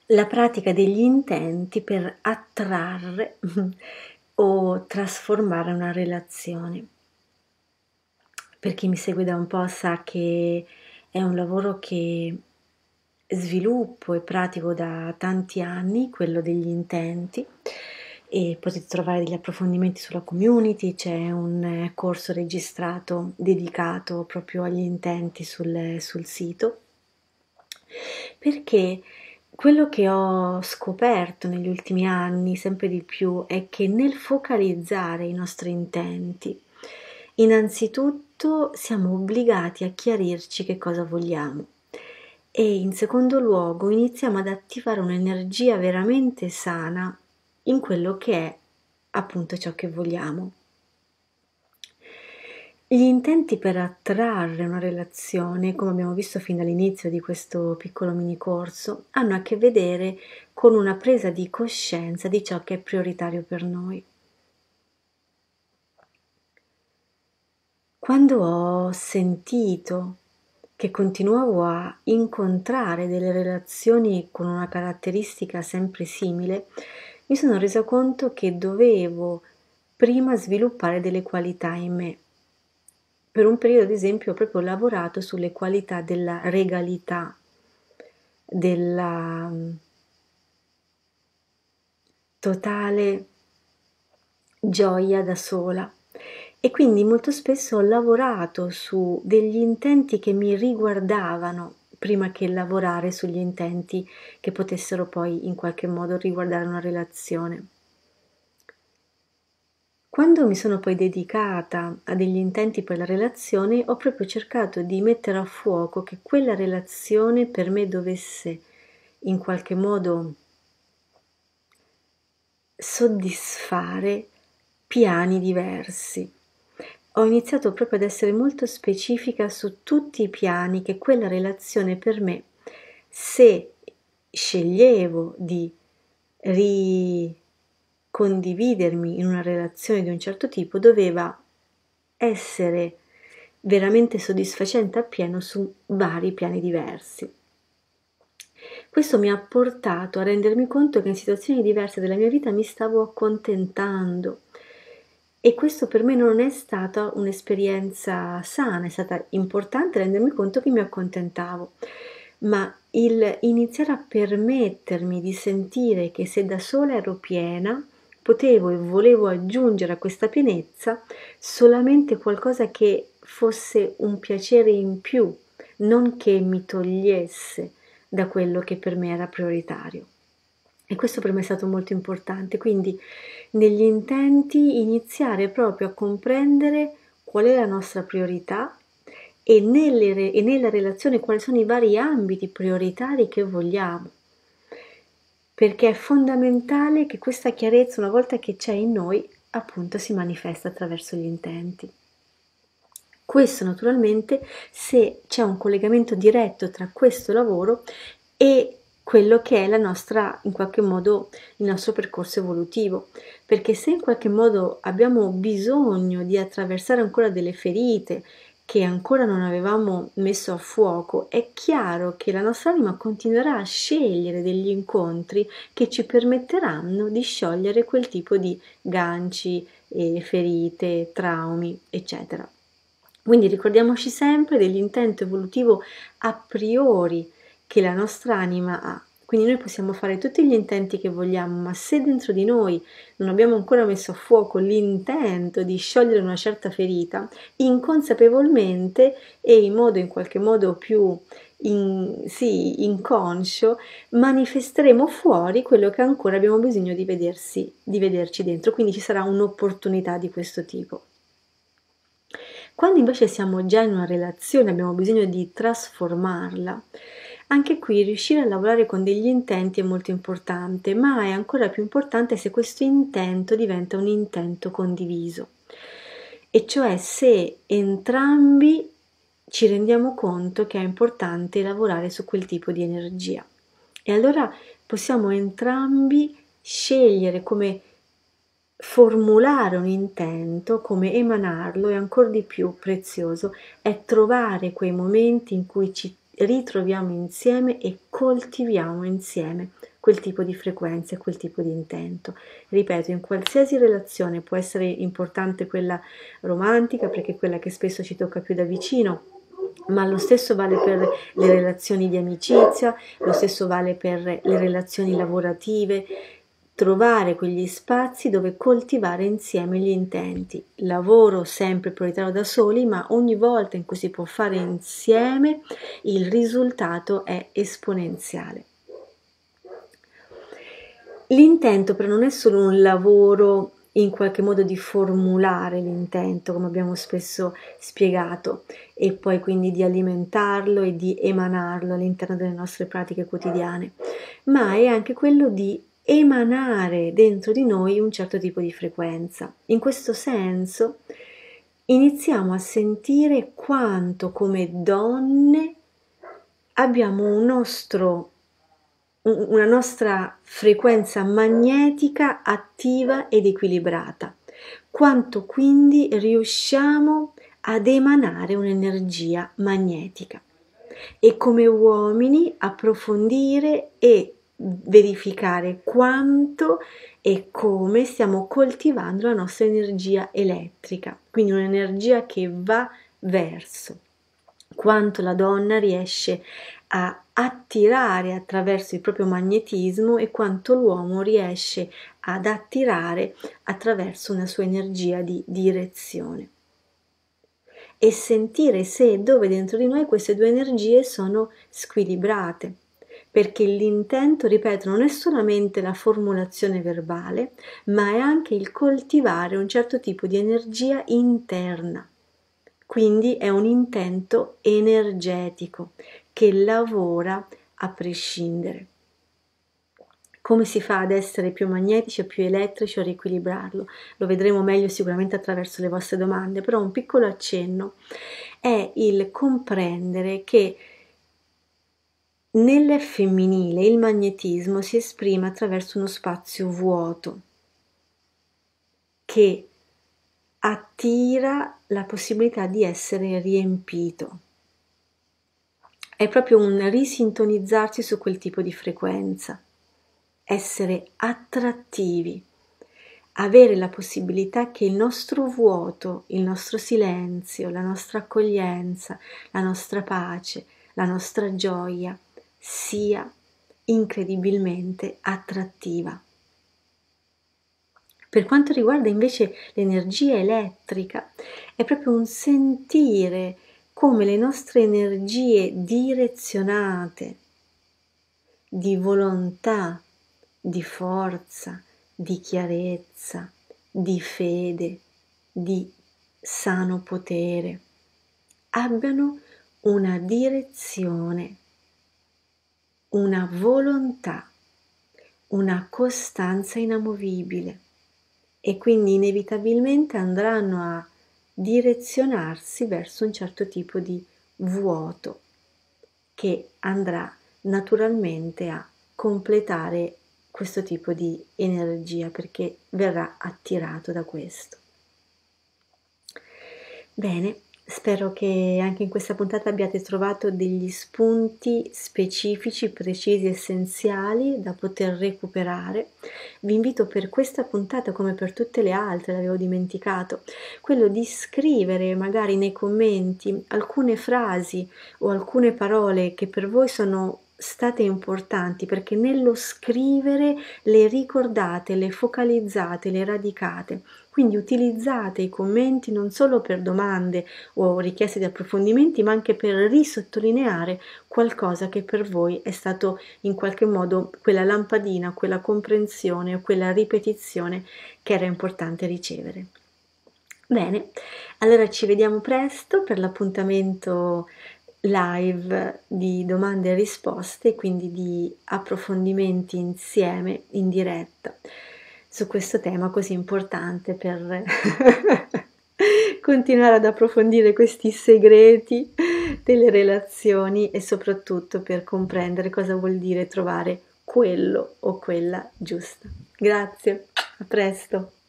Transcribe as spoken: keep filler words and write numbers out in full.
la pratica degli intenti per attrarre o trasformare una relazione. Per chi mi segue da un po' sa che è un lavoro che sviluppo e pratico da tanti anni, quello degli intenti, e potete trovare degli approfondimenti sulla community. C'è un corso registrato dedicato proprio agli intenti sul, sul sito, perché quello che ho scoperto negli ultimi anni sempre di più è che nel focalizzare i nostri intenti, innanzitutto siamo obbligati a chiarirci che cosa vogliamo e in secondo luogo iniziamo ad attivare un'energia veramente sana in quello che è appunto ciò che vogliamo. Gli intenti per attrarre una relazione, come abbiamo visto fin dall'inizio di questo piccolo mini corso, hanno a che vedere con una presa di coscienza di ciò che è prioritario per noi. Quando ho sentito che continuavo a incontrare delle relazioni con una caratteristica sempre simile, mi sono resa conto che dovevo prima sviluppare delle qualità in me. Per un periodo, ad esempio, ho proprio lavorato sulle qualità della regalità, della totale gioia da sola. E quindi molto spesso ho lavorato su degli intenti che mi riguardavano prima che lavorare sugli intenti che potessero poi in qualche modo riguardare una relazione. Quando mi sono poi dedicata a degli intenti per la relazione, ho proprio cercato di mettere a fuoco che quella relazione per me dovesse in qualche modo soddisfare piani diversi. Ho iniziato proprio ad essere molto specifica su tutti i piani che quella relazione per me, se sceglievo di ricondividermi in una relazione di un certo tipo, doveva essere veramente soddisfacente appieno su vari piani diversi. Questo mi ha portato a rendermi conto che in situazioni diverse della mia vita mi stavo accontentando e questo per me non è stata un'esperienza sana, è stata importante rendermi conto che mi accontentavo, ma il iniziare a permettermi di sentire che se da sola ero piena, potevo e volevo aggiungere a questa pienezza solamente qualcosa che fosse un piacere in più, non che mi togliesse da quello che per me era prioritario. E questo per me è stato molto importante, quindi negli intenti iniziare proprio a comprendere qual è la nostra priorità e, nelle, e nella relazione quali sono i vari ambiti prioritari che vogliamo, perché è fondamentale che questa chiarezza, una volta che c'è in noi, appunto si manifesta attraverso gli intenti. Questo naturalmente se c'è un collegamento diretto tra questo lavoro e quello che è la nostra, in qualche modo, il nostro percorso evolutivo, perché se in qualche modo abbiamo bisogno di attraversare ancora delle ferite che ancora non avevamo messo a fuoco, è chiaro che la nostra anima continuerà a scegliere degli incontri che ci permetteranno di sciogliere quel tipo di ganci, eh, ferite, traumi, eccetera. Quindi ricordiamoci sempre dell'intento evolutivo a priori che la nostra anima ha. Quindi noi possiamo fare tutti gli intenti che vogliamo, ma se dentro di noi non abbiamo ancora messo a fuoco l'intento di sciogliere una certa ferita, inconsapevolmente e in modo in qualche modo più in, sì, inconscio, manifesteremo fuori quello che ancora abbiamo bisogno di vedersi, di vederci dentro. Quindi ci sarà un'opportunità di questo tipo. Quando invece siamo già in una relazione, abbiamo bisogno di trasformarla, anche qui riuscire a lavorare con degli intenti è molto importante, ma è ancora più importante se questo intento diventa un intento condiviso, e cioè se entrambi ci rendiamo conto che è importante lavorare su quel tipo di energia. E allora possiamo entrambi scegliere come formulare un intento, come emanarlo, e ancora di più prezioso è trovare quei momenti in cui ci ritroviamo insieme e coltiviamo insieme quel tipo di frequenza e quel tipo di intento. Ripeto, in qualsiasi relazione, può essere importante quella romantica perché è quella che spesso ci tocca più da vicino, ma lo stesso vale per le relazioni di amicizia, lo stesso vale per le relazioni lavorative. Trovare quegli spazi dove coltivare insieme gli intenti. Lavoro sempre prioritario da soli, ma ogni volta in cui si può fare insieme il risultato è esponenziale. L'intento però non è solo un lavoro in qualche modo di formulare l'intento, come abbiamo spesso spiegato, e poi quindi di alimentarlo e di emanarlo all'interno delle nostre pratiche quotidiane, ma è anche quello di emanare dentro di noi un certo tipo di frequenza. In questo senso iniziamo a sentire quanto come donne abbiamo un nostro una nostra frequenza magnetica attiva ed equilibrata, quanto quindi riusciamo ad emanare un'energia magnetica e come uomini approfondire e verificare quanto e come stiamo coltivando la nostra energia elettrica, quindi un'energia che va verso, quanto la donna riesce a attirare attraverso il proprio magnetismo e quanto l'uomo riesce ad attirare attraverso una sua energia di direzione. E sentire se e dove dentro di noi queste due energie sono squilibrate, perché l'intento, ripeto, non è solamente la formulazione verbale, ma è anche il coltivare un certo tipo di energia interna. Quindi è un intento energetico che lavora a prescindere. Come si fa ad essere più magnetici o più elettrici o a riequilibrarlo? Lo vedremo meglio sicuramente attraverso le vostre domande, però un piccolo accenno è il comprendere che nel femminile il magnetismo si esprime attraverso uno spazio vuoto che attira la possibilità di essere riempito. È proprio un risintonizzarsi su quel tipo di frequenza, essere attrattivi, avere la possibilità che il nostro vuoto, il nostro silenzio, la nostra accoglienza, la nostra pace, la nostra gioia sia incredibilmente attrattiva. Per quanto riguarda invece l'energia elettrica, è proprio un sentire come le nostre energie direzionate di volontà, di forza, di chiarezza, di fede, di sano potere abbiano una direzione, una volontà, una costanza inamovibile e quindi inevitabilmente andranno a direzionarsi verso un certo tipo di vuoto che andrà naturalmente a completare questo tipo di energia perché verrà attirato da questo. Bene, spero che anche in questa puntata abbiate trovato degli spunti specifici, precisi, essenziali da poter recuperare. Vi invito per questa puntata, come per tutte le altre, l'avevo dimenticato, quello di scrivere magari nei commenti alcune frasi o alcune parole che per voi sono state importanti, perché nello scrivere le ricordate, le focalizzate, le radicate. Quindi utilizzate i commenti non solo per domande o richieste di approfondimenti, ma anche per risottolineare qualcosa che per voi è stato in qualche modo quella lampadina, quella comprensione o quella ripetizione che era importante ricevere. Bene, allora ci vediamo presto per l'appuntamento live di domande e risposte, quindi di approfondimenti insieme in diretta su questo tema così importante per continuare ad approfondire questi segreti delle relazioni e soprattutto per comprendere cosa vuol dire trovare quello o quella giusta. Grazie, a presto!